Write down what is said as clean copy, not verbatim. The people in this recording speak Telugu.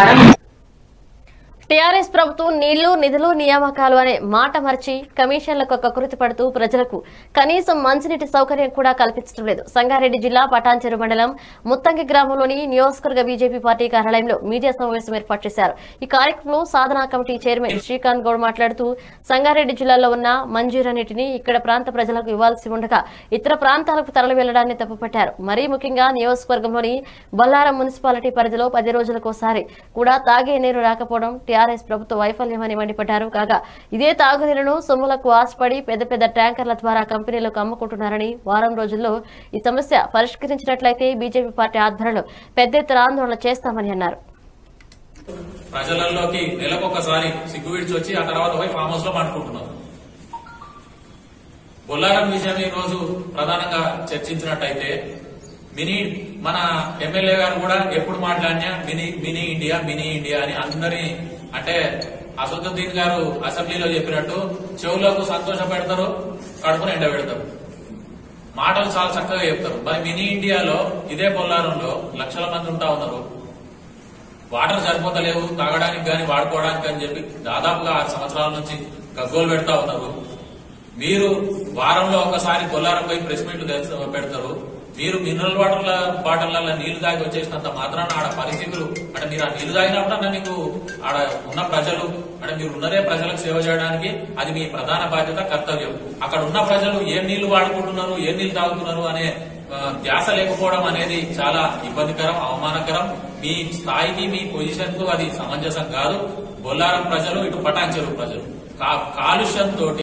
టీఆర్ఎస్ ప్రభుత్వం నీళ్లు నిధులు నియామకాలు అనే మాట మర్చి కమిషన్లకు కకృతి పడుతూ ప్రజలకు కనీసం మంచినీటి సౌకర్యం కూడా కల్పించడం లేదు. సంగారెడ్డి జిల్లా పటాన్చెరు మండలం ముత్తంగి గ్రామంలోని నియోజకవర్గ బీజేపీ పార్టీ కార్యాలయంలో మీడియా సమావేశం ఏర్పాటు చేశారు. ఈ కార్యక్రమంలో సాధనా కమిటీ చైర్మన్ శ్రీకాంత్ గౌడ్ మాట్లాడుతూ సంగారెడ్డి జిల్లాలో ఉన్న మంజూరు నీటిని ఇక్కడ ప్రాంత ప్రజలకు ఇవ్వాల్సి ఉండగా ఇతర ప్రాంతాలకు తరలి వెళ్లడాన్ని తప్పుపట్టారు. మరీ ముఖ్యంగా నియోజకవర్గంలోని బొల్లారం మున్సిపాలిటీ పరిధిలో 10 రోజులకోసారి కూడా తాగే నీరు రాకపోవడం టీఆర్ఎస్ ప్రభుత్వ వైఫల్యమని మండిపడ్డారు. కాగా ఇదే తాగునీరును సొమ్ములకు ఆశపడి పెద్ద పెద్ద ట్యాంకర్ల ద్వారా కంపెనీలకు అమ్ముకుంటున్నారని, వారం రోజుల్లో ఈ సమస్య పరిష్కరించినట్లయితే బీజేపీ పార్టీ ఆధ్వర్యంలో పెద్ద ఎత్తున ఆందోళన చేస్తామని అన్నారు. ప్రజలలోకి నెలకొకసారి సిగ్గు విడిచి వచ్చి ఆ తర్వాత పోయి ఫామ్ హౌస్ లో పండుకుంటున్నారు. బొల్లారం విషయం ఈ రోజు ప్రధానంగా చర్చించినట్టయితే మన ఎమ్మెల్యే గారు కూడా ఎప్పుడు మాట్లాడినా మినీ ఇండియా అని అందరి అంటే అసదుద్దీన్ గారు అసెంబ్లీలో చెప్పినట్టు చెవులకు సంతోష పెడతారు, కడుపును ఎండ పెడతారు. మాటలు చాలా చక్కగా చెప్తారు. మరి మినీ ఇండియాలో ఇదే బొల్లారంలో లక్షల మంది ఉంటా ఉన్నారు. వాటర్ సరిపోతలేవు తాగడానికి గాని వాడుకోవడానికి అని చెప్పి దాదాపుగా 6 సంవత్సరాల నుంచి గగ్గోలు పెడతా ఉన్నారు. మీరు వారంలో ఒకసారి బొల్లారం పోయి ప్రెస్ మీట్లు పెడతారు. మీరు మినరల్ వాటర్ బాటిళ్లలో నీళ్లు తాగి వచ్చేసినంత మాత్రాన ఆడ పరిస్థితులు అంటే మీరు ఆ నీళ్లు తాగినప్పుడన్నా మీకు ఆడ ఉన్న ప్రజలు అంటే మీరు ఉన్నదే ప్రజలకు సేవ చేయడానికి అది మీ ప్రధాన బాధ్యత, కర్తవ్యం. అక్కడ ఉన్న ప్రజలు ఏం నీళ్లు వాడుకుంటున్నారు, ఏం నీళ్లు తాగుతున్నారు అనే ధ్యాస లేకపోవడం అనేది చాలా ఇబ్బందికరం, అవమానకరం. మీ స్థాయికి మీ పొజిషన్ కు అది సమంజసం కాదు. బొల్లారం ప్రజలు ఇటు పటాన్చెరు ప్రజలు కాలుష్యంతో